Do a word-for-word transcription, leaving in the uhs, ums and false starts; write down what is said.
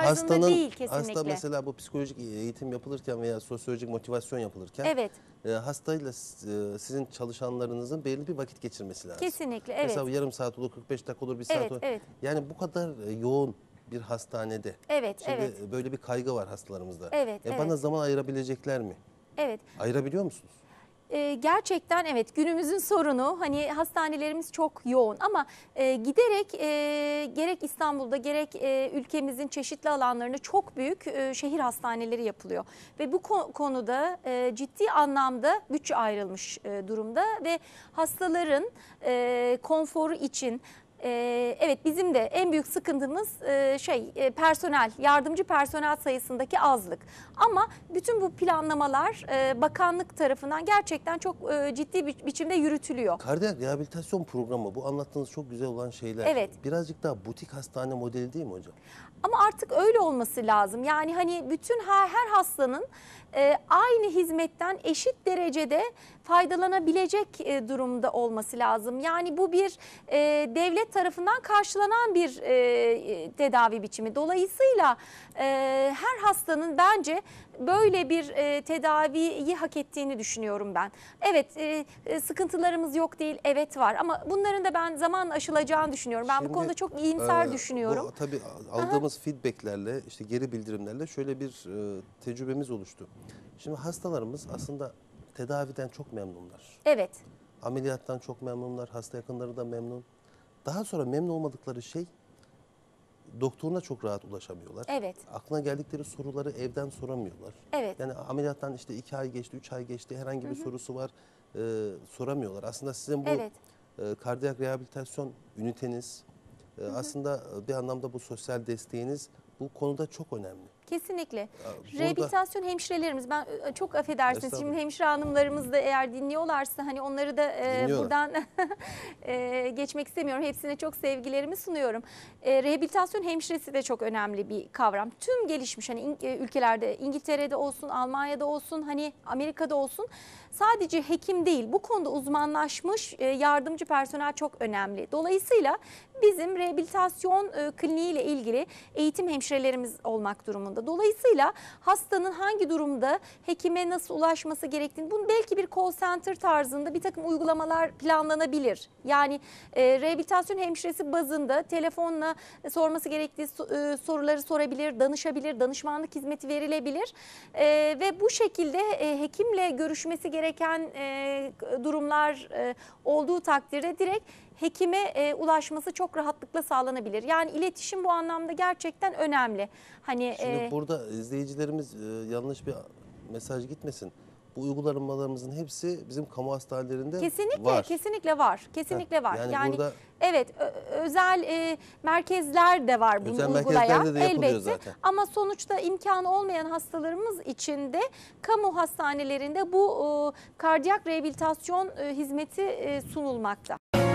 tarzında hastanın, değil kesinlikle. Hasta mesela bu psikolojik eğitim yapılırken veya sosyolojik motivasyon yapılırken evet. e, hastayla e, sizin çalışanlarınızın belli bir vakit geçirmesi lazım. Kesinlikle evet. Mesela yarım saat olur, kırk beş dakika olur, bir saat evet, olur. Evet. Yani bu kadar e, yoğun bir hastanede. Evet, Şimdi evet. böyle bir kaygı var hastalarımızda. Evet, e, evet. Bana zaman ayırabilecekler mi? Evet. Ayırabiliyor musunuz? Ee, gerçekten evet, günümüzün sorunu, hani hastanelerimiz çok yoğun ama e, giderek e, gerek İstanbul'da gerek e, ülkemizin çeşitli alanlarında çok büyük e, şehir hastaneleri yapılıyor. Ve bu ko konuda e, ciddi anlamda bütçe ayrılmış e, durumda ve hastaların e, konforu için Ee, evet, bizim de en büyük sıkıntımız e, şey e, personel, yardımcı personel sayısındaki azlık. Ama bütün bu planlamalar e, bakanlık tarafından gerçekten çok e, ciddi bir biçimde yürütülüyor. Kardiyak rehabilitasyon programı, bu anlattığınız çok güzel olan şeyler. Evet. Birazcık daha butik hastane modeli değil mi hocam? Ama artık öyle olması lazım. Yani hani bütün her, her hastanın e, aynı hizmetten eşit derecede faydalanabilecek e, durumda olması lazım. Yani bu bir e, devlet tarafından karşılanan bir e, tedavi biçimi. Dolayısıyla e, her hastanın bence böyle bir e, tedaviyi hak ettiğini düşünüyorum ben. Evet, e, sıkıntılarımız yok değil, evet var ama bunların da ben zamanla aşılacağını düşünüyorum. Ben Şimdi, bu konuda çok iyimser e, düşünüyorum. Bu, tabii aldığımız Aha. feedbacklerle, işte geri bildirimlerle şöyle bir e, tecrübemiz oluştu. Şimdi hastalarımız aslında tedaviden çok memnunlar. Evet. Ameliyattan çok memnunlar, hasta yakınları da memnun. Daha sonra memnun olmadıkları şey, doktoruna çok rahat ulaşamıyorlar. Evet. Aklına geldikleri soruları evden soramıyorlar. Evet. Yani ameliyattan işte iki ay geçti, üç ay geçti, herhangi bir hı hı. sorusu var, e, soramıyorlar. Aslında sizin bu evet. e, kardiyak rehabilitasyon üniteniz, e, hı hı. aslında bir anlamda bu sosyal desteğiniz bu konuda çok önemli. Kesinlikle. Burada, Rehabilitasyon hemşirelerimiz, ben çok affedersiniz şimdi hemşire hanımlarımız da eğer dinliyorlarsa hani onları da e, buradan e, geçmek istemiyorum. Hepsine çok sevgilerimi sunuyorum. E, rehabilitasyon hemşiresi de çok önemli bir kavram. Tüm gelişmiş hani ülkelerde, İngiltere'de olsun, Almanya'da olsun, hani Amerika'da olsun, sadece hekim değil, bu konuda uzmanlaşmış e, yardımcı personel çok önemli. Dolayısıyla bizim rehabilitasyon e, kliniği ile ilgili eğitim hemşirelerimiz olmak durumunda. Dolayısıyla hastanın hangi durumda hekime nasıl ulaşması gerektiğini, bunu belki bir call center tarzında bir takım uygulamalar planlanabilir. Yani e, rehabilitasyon hemşiresi bazında telefonla sorması gerektiği e, soruları sorabilir, danışabilir, danışmanlık hizmeti verilebilir. E, ve bu şekilde e, hekimle görüşmesi gereken e, durumlar e, olduğu takdirde direkt hekime e, ulaşması çok rahatlıkla sağlanabilir. Yani iletişim bu anlamda gerçekten önemli. Hani Şimdi e, burada izleyicilerimiz e, yanlış bir mesaj gitmesin. Bu uygulamalarımızın hepsi bizim kamu hastanelerinde kesinlikle, var. Kesinlikle var. Kesinlikle Heh, var. Yani, yani burada evet, özel e, merkezler de var bunu özel uygulayan de elbette. Zaten. Ama sonuçta imkanı olmayan hastalarımız için de kamu hastanelerinde bu e, kardiyak rehabilitasyon e, hizmeti e, sunulmakta.